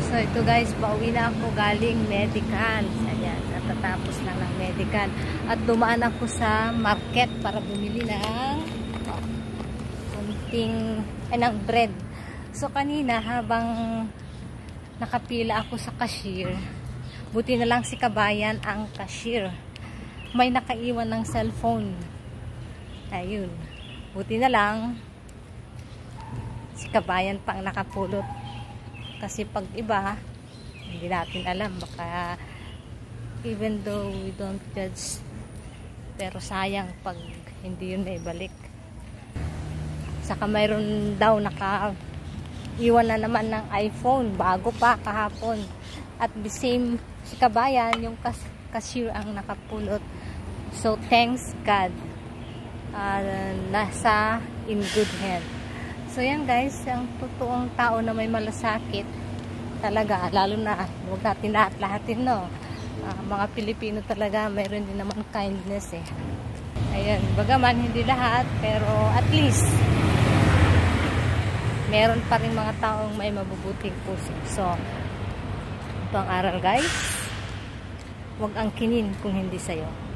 So ito guys, pauwi na ako galing medical. Ayan, natatapos lang ng medical. At dumaan ako sa market para bumili ng ng bread. So kanina habang nakapila ako sa cashier, buti na lang si Kabayan ang cashier. May nakaiwan ng cellphone. Ayun. Buti na lang si Kabayan pa ang nakapulot. Kasi pag iba, hindi natin alam. Baka even though we don't judge, pero sayang pag hindi yun naibalik. Saka mayroon daw iwan na naman ng iPhone bago pa kahapon. At the same, si Kabayan, yung cashier ang nakapulot. So, thanks God. Nasa in good health. So, yan guys, ang totoong tao na may malasakit, talaga, lalo na, huwag natin lahat-lahatin, no? Mga Pilipino talaga, mayroon din naman kindness eh. Ayan, bagaman hindi lahat, pero at least, meron pa rin mga taong may mabubuting puso. So, ito ang aral guys. Huwag angkinin kung hindi sa'yo.